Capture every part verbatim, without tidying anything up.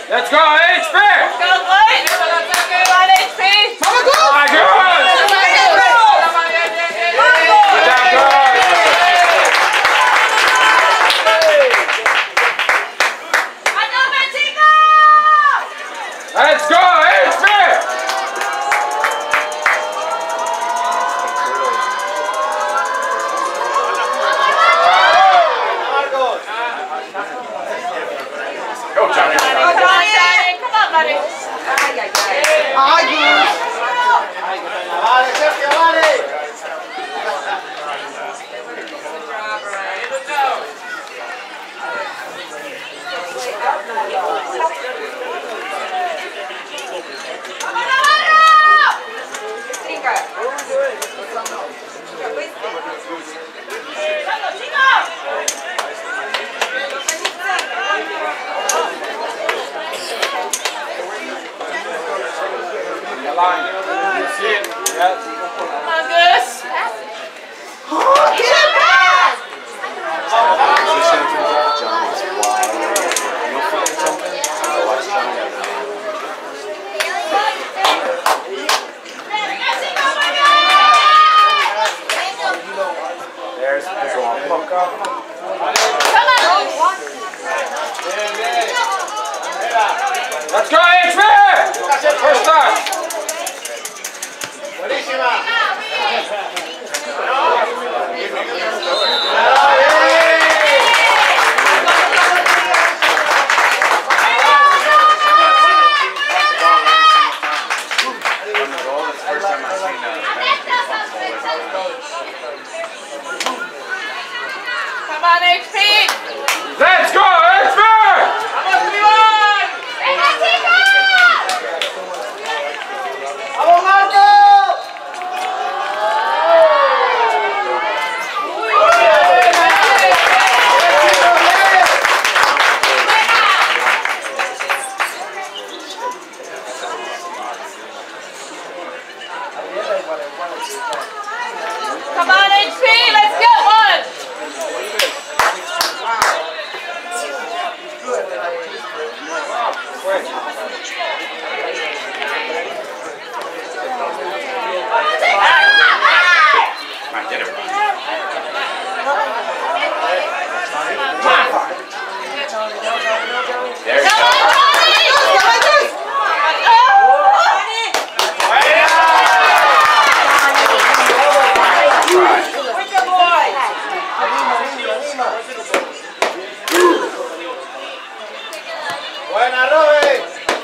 Let's go, H P! Let's go, boys! Come on, H P! My God! Good job, girls! Let's go, H P! Go, Johnny. Come on, Johnny. Come on, buddy. Ay, ay, ay. Ay, vale, Sergio, vale. Line. You see it? Yes. Come on, Gus. Oh, get it back! Johnny's wild. You'll find something. I'll watch Johnny. There's the ball. Come on. Let's go, H P! First time. Buenísima. Come on, H P! Let's go, H P! ¡Vamos, Marco! Come on, H P! Let's get one! There you go. Buena, Robin.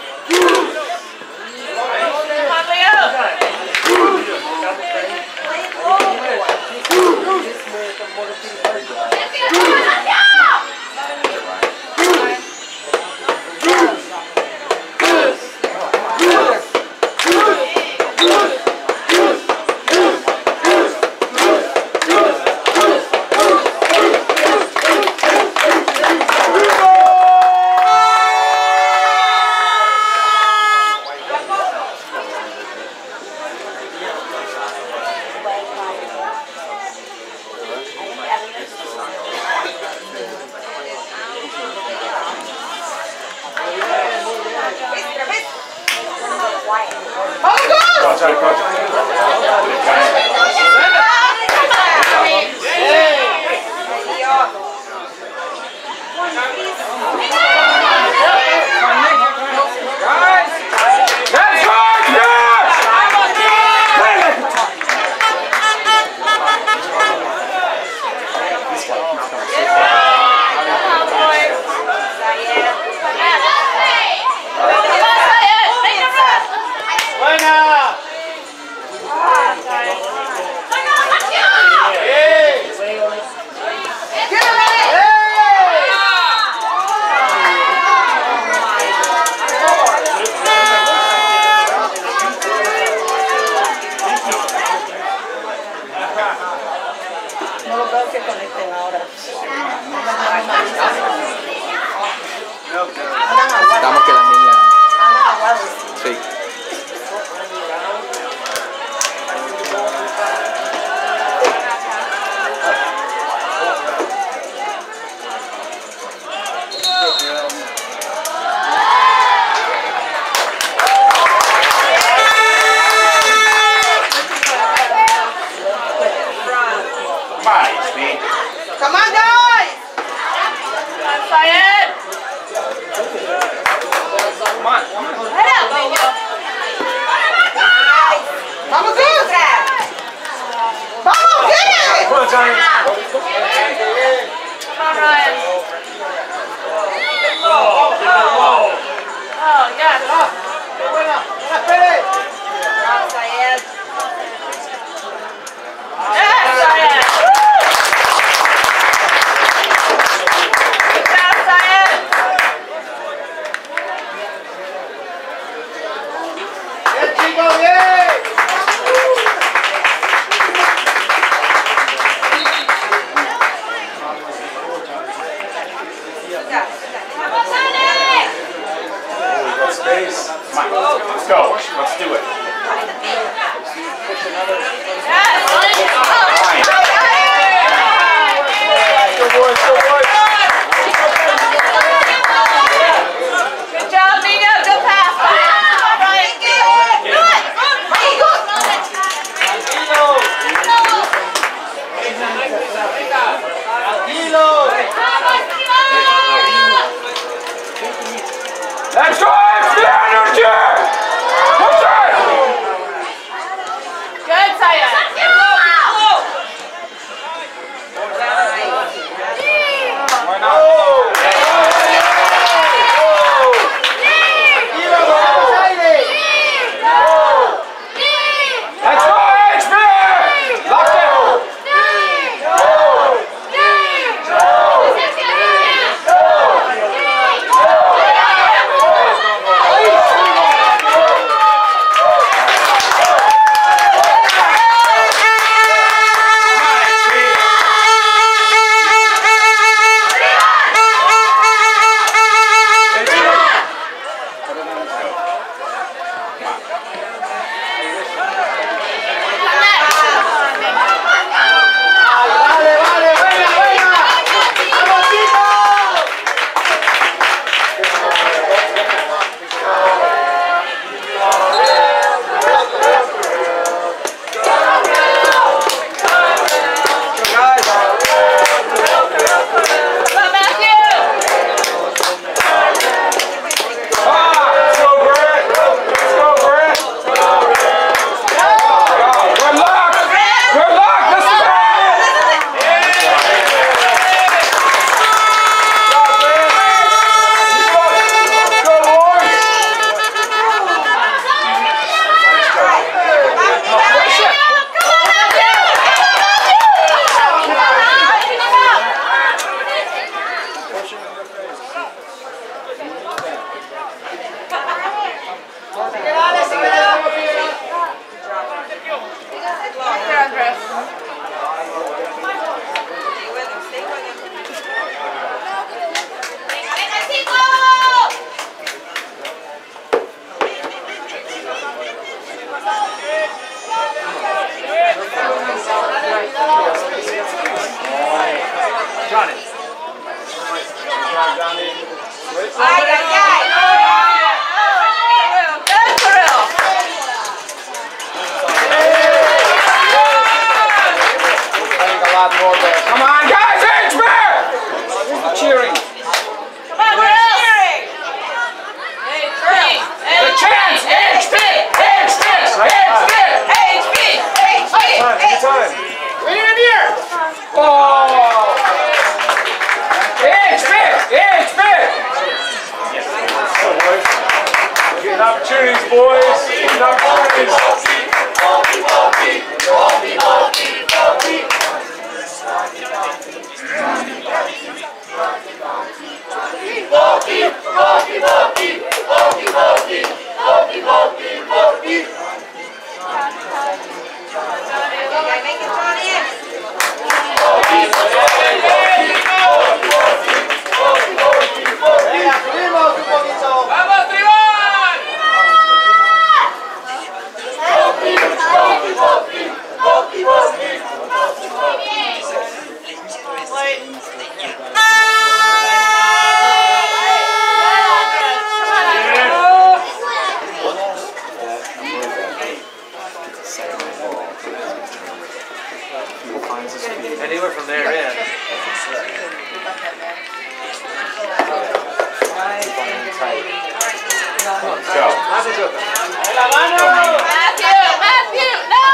Estamos que la niña. Sí. Come on, let's go. Let's do it. Go boys, go boys. Good job, Nina. Go pass. All right. Do it. Let's go, extra energy! Push it! Good, Saya. Why not? Let's go, H B! Lock it! Johnny. Ay, ay, ay. Good drill. Playing a lot more there. Come on, guys, H B! Cheering. Come on, drill. The chance, H B! H B! H B! H B! H B! Good time. Lean in here. Oh! H B! H B! Yes. So, boys. Getting opportunities, boys. Getting opportunities. ¡Vamos, Tribal! Anywhere from there in. Let's go. Matthew, Matthew, no,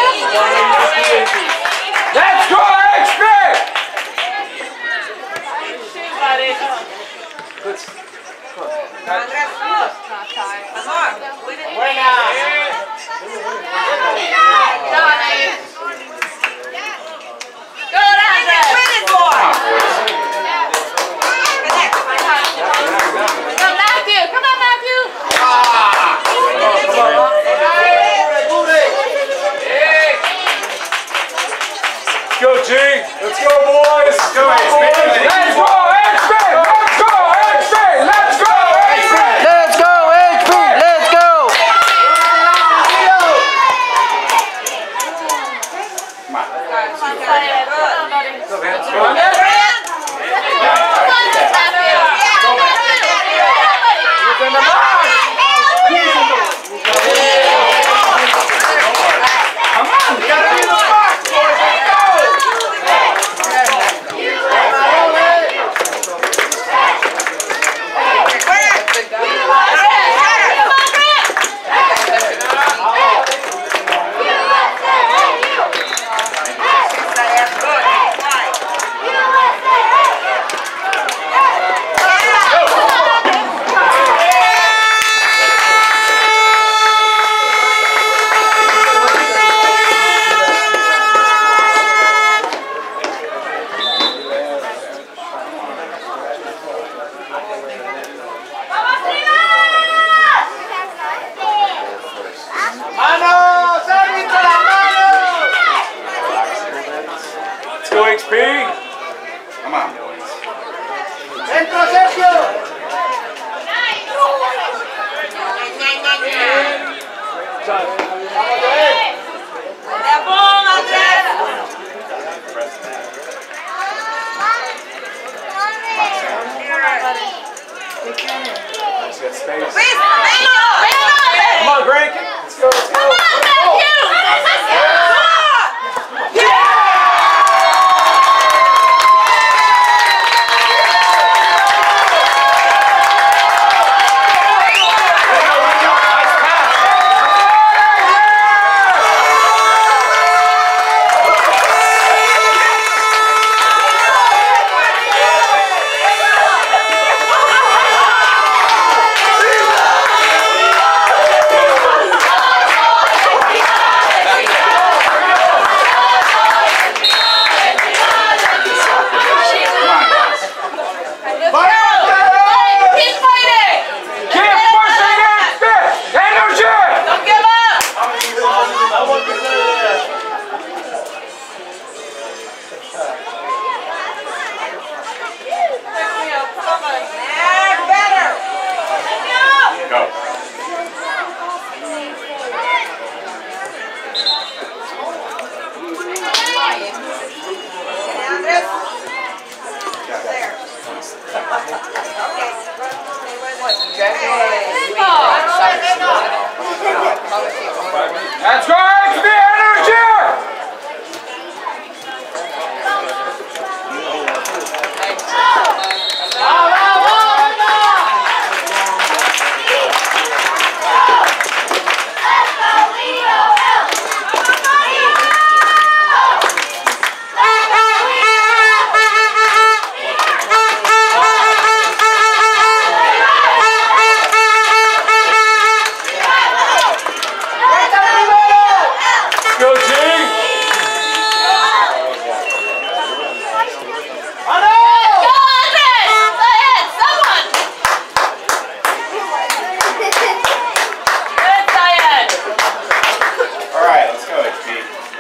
Let's go, H B! shoot, buddy. Good. Buena. Johnny. Good, Andres. Come, Matthew. Come on, Matthew. Let's go, G. Let's go, boys. Let's go, H B. Let's go, H B. Let's go, H B. Let's go, H B. Let's go, H B! Let's go! Come on, Greg. Let's go, let's go. Come on, Matthew! That's right, the energy! Go, G! Alright, let's go, H P.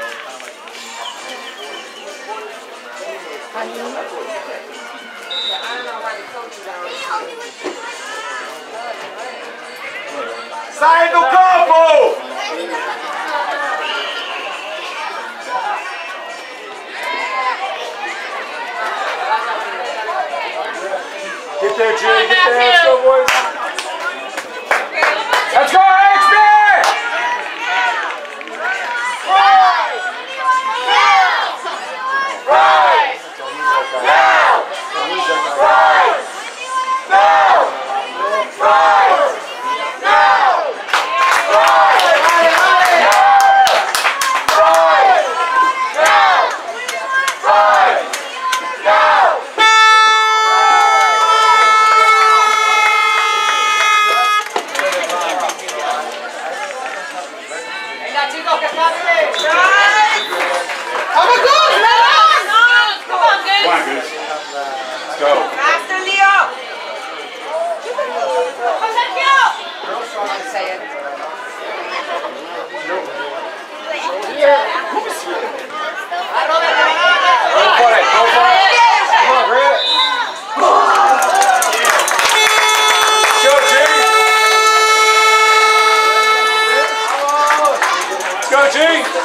Sai do campo! Get there, G. Get there. Let's go, boys. Let's go, H B! Rise! Rise! Now! Rise! Now! Rise! Now! Rise! Now! Rise! Now! Come on, Goose. Let's go. Faster, Leo! Go for it. Go for it. Come on, grab it. Go, G. Go, G.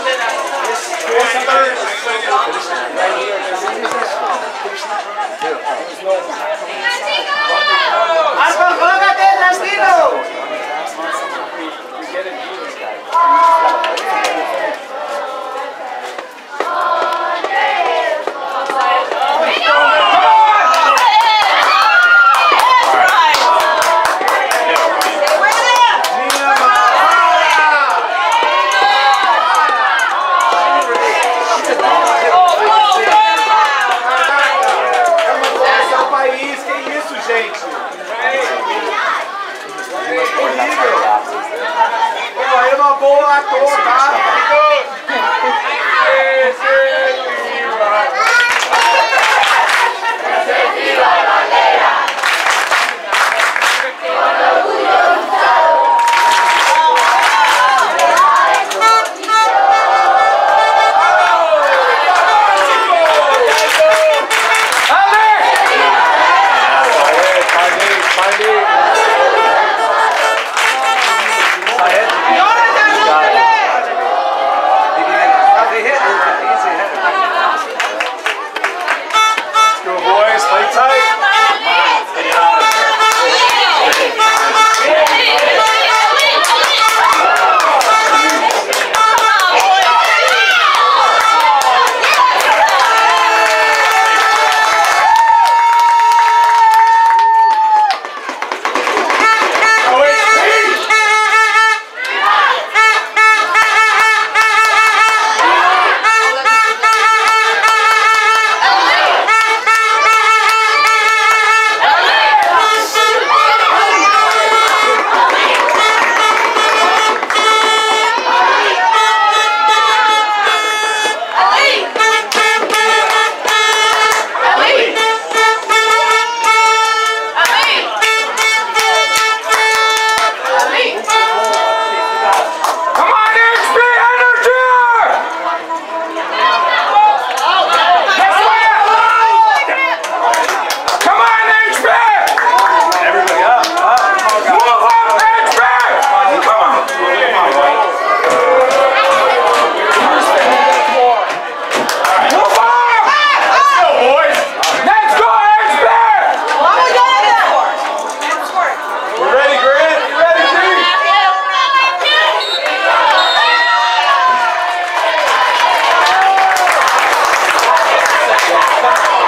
Alfa, colócate, tranquilo. Boa à toa, tá? Jonathan, Come on.